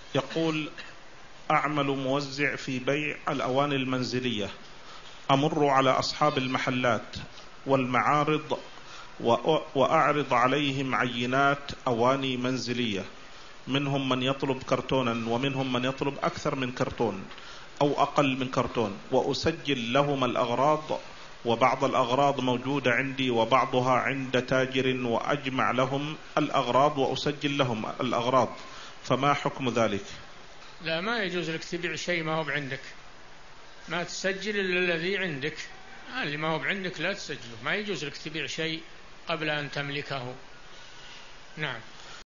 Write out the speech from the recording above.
يقول: أعمل موزع في بيع الأواني المنزلية، أمر على أصحاب المحلات والمعارض وأعرض عليهم عينات أواني منزلية، منهم من يطلب كرتونا ومنهم من يطلب أكثر من كرتون أو أقل من كرتون، وأسجل لهم الأغراض، وبعض الأغراض موجودة عندي وبعضها عند تاجر، وأجمع لهم الأغراض وأسجل لهم الأغراض، فما حكم ذلك؟ لا، ما يجوز لك تبيع شيء ما هو بعندك، ما تسجل إلا الذي عندك، اللي ما هو بعندك لا تسجله. ما يجوز لك تبيع شيء قبل أن تملكه. نعم.